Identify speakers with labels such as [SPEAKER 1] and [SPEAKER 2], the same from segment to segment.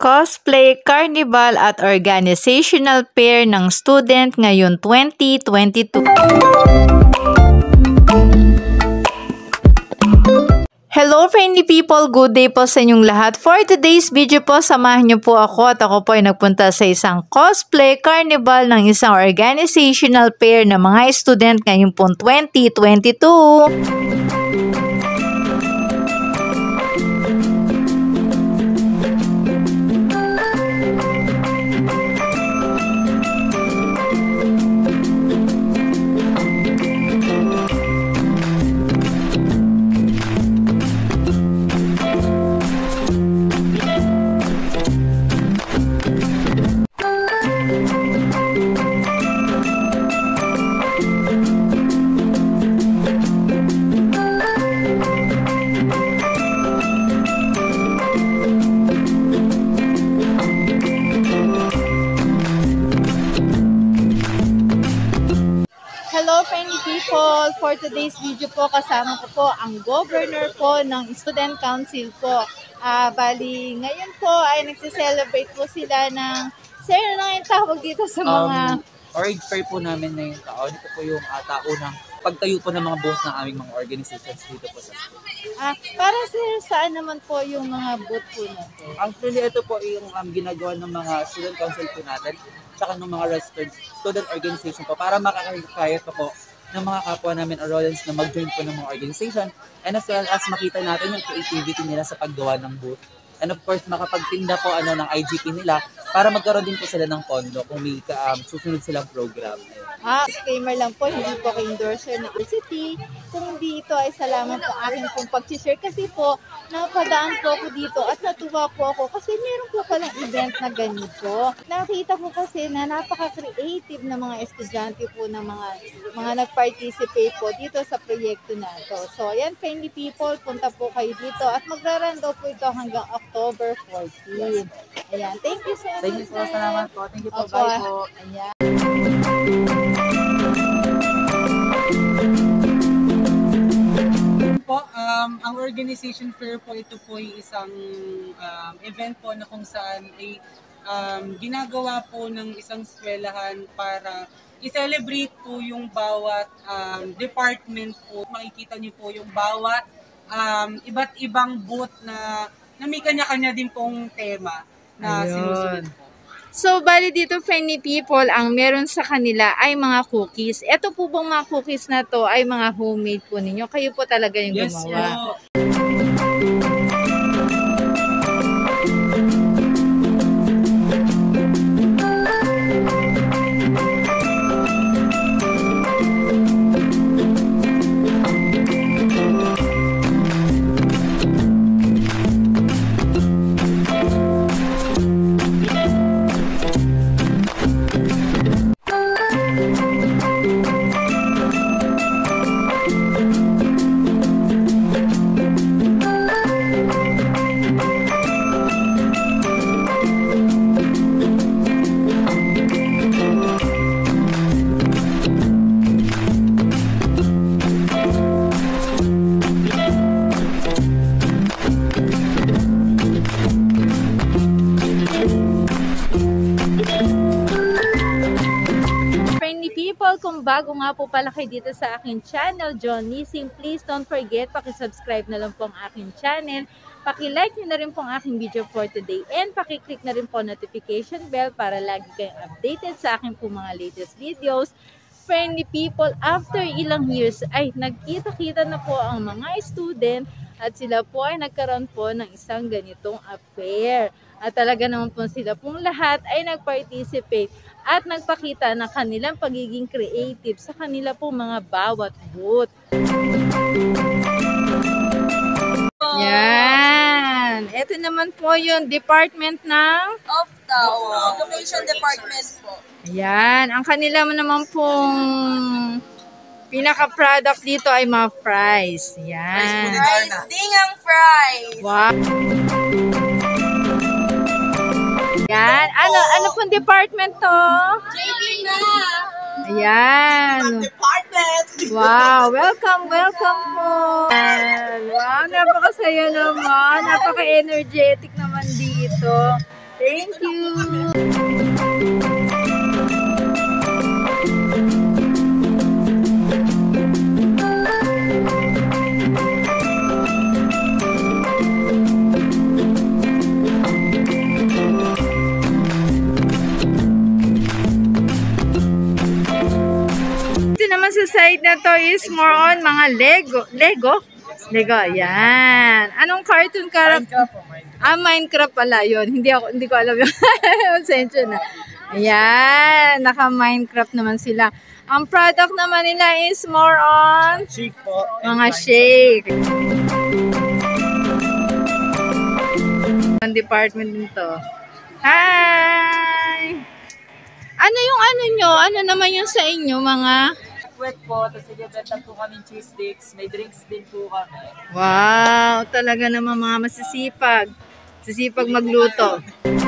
[SPEAKER 1] Cosplay, Carnival at Organizational Fair ng student ngayon 2022. Hello friendly people! Good day po sa inyong lahat. For today's video po, samahan niyo po ako at ako po ay nagpunta sa isang cosplay carnival ng isang organizational fair ng mga student ngayon po 2022. Hello friendly people! For today's video po, kasama ko po ang governor po ng student council po. Bali, ngayon po ay nagsiselebrate po sila ng, sir, ano nga yung tawag dito sa mga...
[SPEAKER 2] Org fair po namin na yung taon. Ito po yung taunang pagtayo po ng mga booth ng aming mga organizations dito po sa school.
[SPEAKER 1] Para sir, saan naman po yung mga booth po natin?
[SPEAKER 2] Actually, ito po yung ginagawa ng mga student council po natin tsaka ng mga registered student organization po para makakaya po ng mga kapwa namin Arroyans na mag-join po ng mga organization and as well as makita natin yung creativity nila sa paggawa ng booth. And of course, makapagtinda po ng IGP nila para magkaroon din po sila ng pondo kung may susunod silang program.
[SPEAKER 1] Disclaimer lang po, hindi po kayo endorser ng city. Kung hindi ito ay salamat po aking pong pag-share kasi po, napadaan po ako dito at natuwa po ako kasi meron po palang event na ganito. Nakita ko kasi na napaka-creative na mga estudyante po ng mga nag-participate po dito sa proyekto na ito. So, ayan, friendly people, punta po kayo dito at magra-run daw po ito hanggang October 14. Ayan, thank you so much.
[SPEAKER 2] Thank you so much, salamat po. Thank you po, bye po.
[SPEAKER 1] Ayan.
[SPEAKER 3] Ang organization fair po, ito po ay isang event po na kung saan ay ginagawa po ng isang eskwelahan para i-celebrate po yung bawat department po. Makikita niyo po yung bawat iba't ibang booth na may kanya-kanya din pong tema na sinusunod po.
[SPEAKER 1] So, bali dito, friendly people, ang meron sa kanila ay mga cookies. Ito po bang mga cookies na to ay mga homemade po ninyo? Kayo po talaga yung gumawa?
[SPEAKER 3] Yes po.
[SPEAKER 1] Kung bago nga po pala kayo dito sa aking channel, John Nising, please don't forget, pakisubscribe na lang po ang aking channel, pakilike nyo na rin po ang aking video for today, and pakiclick na rin po notification bell para lagi kayong updated sa aking po mga latest videos. Friendly people, after ilang years ay nagkita-kita na po ang mga student at sila po ay nagkaroon po ng isang ganitong affair. At talaga naman po sila pong lahat ay nag-participate at nagpakita ng kanilang pagiging creative sa kanila pong mga bawat booth. Yan! Ito naman po yung department ng
[SPEAKER 4] Automation Department po.
[SPEAKER 1] Ayan, ang kanila naman pong pinaka-product dito ay mga fries. Yan.
[SPEAKER 4] Rice dingang fries.
[SPEAKER 1] Wow. Yan. Ano pong department to?
[SPEAKER 4] JB na.
[SPEAKER 1] Ayan.
[SPEAKER 4] Department.
[SPEAKER 1] Wow. Welcome po. Wow, napakasaya naman. Napaka-energetic naman dito. Thank you. Ito naman sa side na to is more on mga Lego, ayan. Anong cartoon character? Minecraft pala yun. Hindi ko alam yun. Sensya na. Ayan, naka-Minecraft naman sila. Ang product naman nila is more on
[SPEAKER 3] Shake po.
[SPEAKER 1] mga shake. Ang department nito. Hi! Ano yung ano nyo? Ano naman yung sa inyo, mga...
[SPEAKER 2] Wet po, tapos nagbebetan po kami cheese sticks. May drinks din po kami.
[SPEAKER 1] Wow! Talaga naman mga masisipag. Sisipag magluto.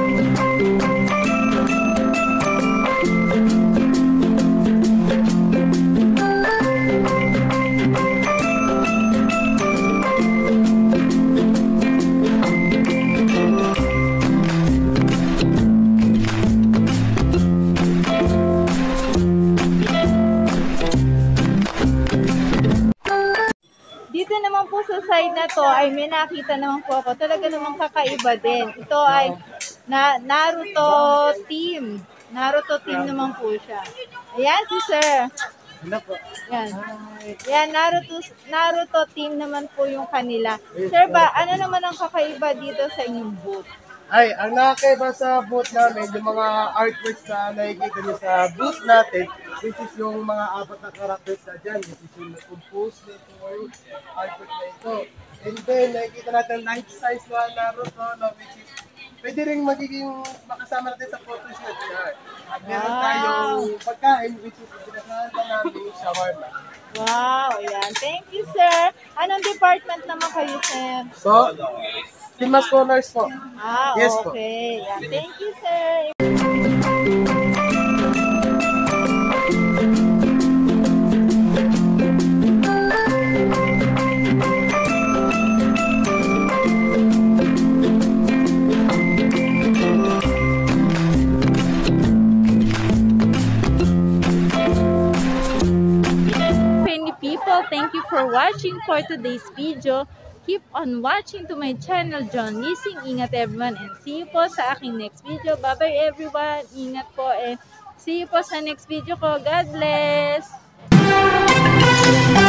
[SPEAKER 1] Dito naman po sa side na to ay may nakita naman po ako. Talaga namang kakaiba din. Ito ay Naruto team. Naruto team naman po siya. Ayan si sir.
[SPEAKER 3] Ano po?
[SPEAKER 1] Yan. Yan, Naruto team naman po yung kanila. Sir ba, ano naman ang kakaiba dito sa inyong booth?
[SPEAKER 5] Ay, ang nakakaiba sa booth namin, yung mga artworks na nakikita niyo sa booth natin, which is yung mga apat na characters na dyan, which is yung compose nito, yung artwork na ito. And then, nakikita natin life size na Naruto, no, which is pwede rin magiging makasama natin sa photoshoot. At meron tayong pagkain, which is pinasalahan namin shawarma.
[SPEAKER 1] Wow, ayan. Thank you, sir. Anong department naman kayo, sir?
[SPEAKER 5] So, Filma Scholars po. Yes po.
[SPEAKER 1] Okay. Yan. Thank you, sir. Many people, thank you for watching for today's video. Keep on watching to my channel, John Leasing. Ingat everyone and see you po sa aking next video. Bye-bye everyone. Ingat po and see you po sa next video ko. God bless!